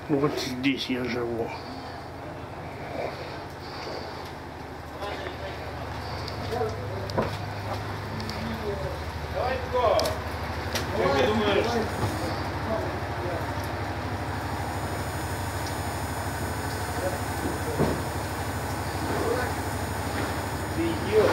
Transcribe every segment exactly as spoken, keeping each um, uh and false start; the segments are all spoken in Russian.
Вот здесь я живу. Как ты думаешь? Ты идиот.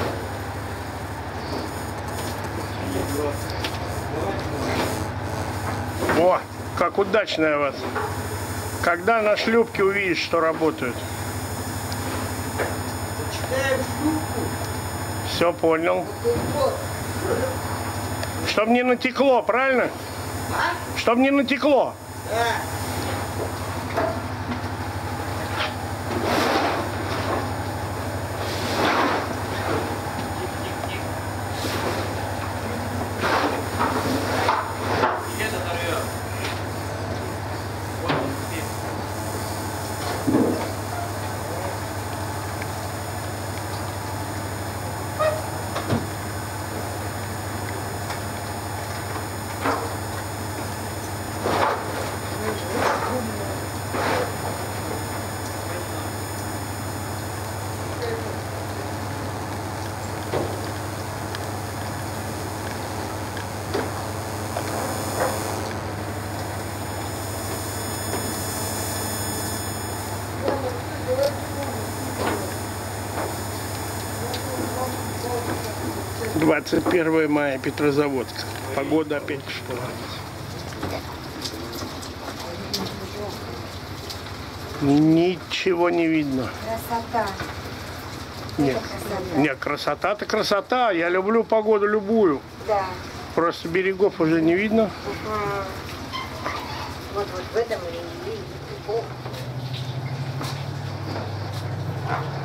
О, как удачно я вас. Когда на шлюпке увидишь, что работают? Почитаем шлюпку. Все понял. Чтоб не натекло, правильно? А? Чтоб не натекло. Да. двадцать первое мая, Петрозаводск. Погода опять что? Ничего не видно. Красота. Нет, красота. нет, красота-то красота. Я люблю погоду любую. Да. Просто берегов уже не видно. Угу. Вот, вот в этом и, и, и, и.